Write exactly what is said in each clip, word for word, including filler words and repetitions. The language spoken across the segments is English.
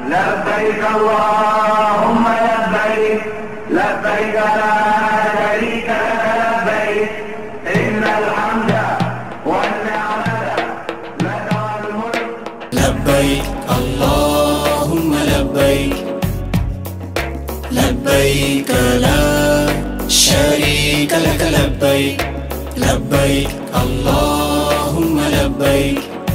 لبيك اللهم لبيك لبيك لا شريك لك لبيك إن الحمد والنعمة لك والملك. لبيك اللهم لبيك لبيك لا شريك لك لبيك لبيك اللهم لبيك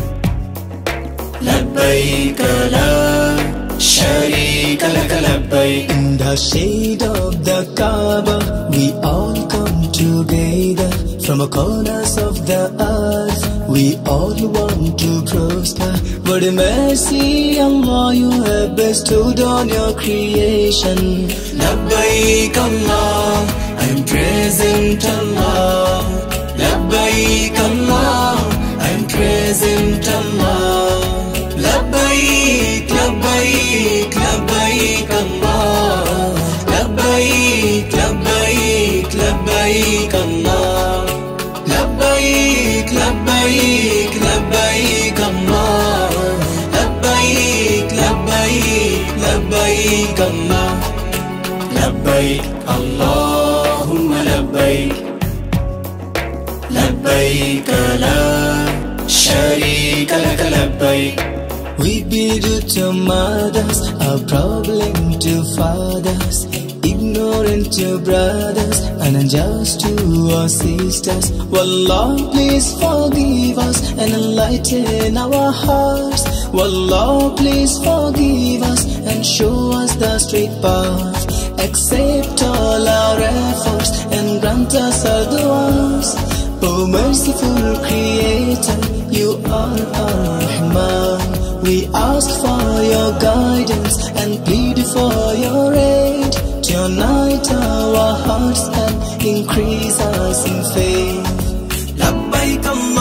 لبيك لا شريك لك لبيك. In the shade of the Kaaba, we all come together. From the corners of the earth, we all want to prosper. What a mercy, Allah, you have bestowed on your creation. Labbaik Allah, I am present Allah. Labbaik Allah, I am present Allah. Labbaik, labbaik, labbaik Allah. Labbaik, labbaik, labbaik Allah. Labbaik, labbaik, labbaik Allah. Labbaik, labbaik, labbaik Allah. Labbaik Allahumma labbaik labbaik la sharika lak labbaik. We bid you to mothers, our problem to fathers, ignorant to brothers, and unjust to our sisters. Wallah, please forgive us and enlighten our hearts. Wallah, please forgive us and show us the straight path. Accept all our efforts and grant us our du'as. Oh merciful Creator, you are Ar-Rahman. We ask for your guidance and plead for your aid. Tonight our hearts and increase us in faith. Labbaik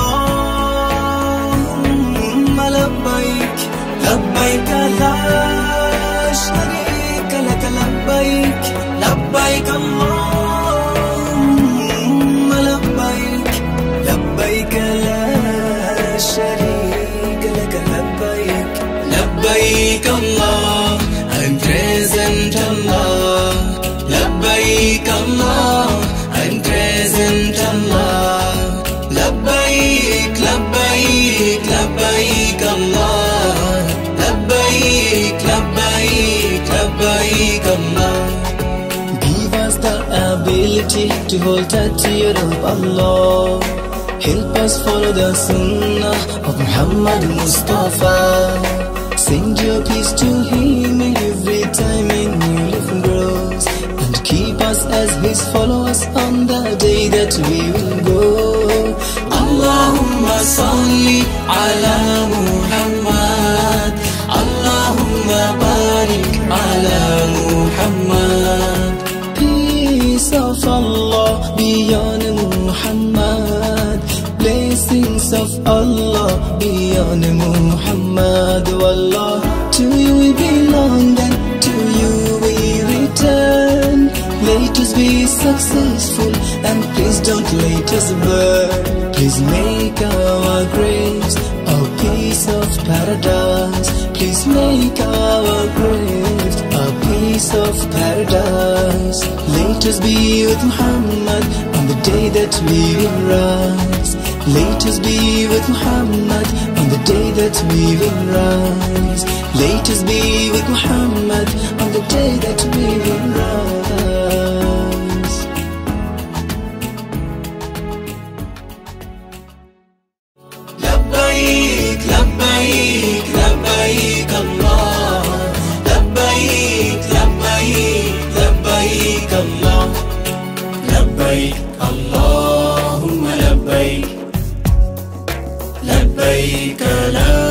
Allahumma labbaik labbaik la sharika lak labbaik labbaik Allahumma labbaik labbaik la sharika lak labbaik. Labbaik Allah, I'm present Allah. Labbaik Allah, I'm present Allah. Labbaik, labbaik, labbaik Allah. Labbaik, labbaik, labbaik Allah. Give us the ability to hold tight to your rope, Allah. Help us follow the sunnah of Muhammad Mustafa. Send your peace to him every time a new leaf grows, and keep us as his followers on the day that we will go. Allahumma salli ala Muhammad. Allahumma barik ala Muhammad. Peace of Allah be on Muhammad. Blessings of Allah be on Muhammad. Wallah, to you we belong and to you we return. Let us be successful and please don't let us burn. Please make our graves a piece of paradise. Please make our graves a piece of paradise. Let us be with Muhammad on the day that we will rise. Let us be with Muhammad on the day that we will rise. Let us be with Muhammad on the day that we will rise. Labbaik, labbaik, labbaik Allah. Labbaik, labbaik, labbaik Allah. Labbaik Allahumma labbaik labbaik la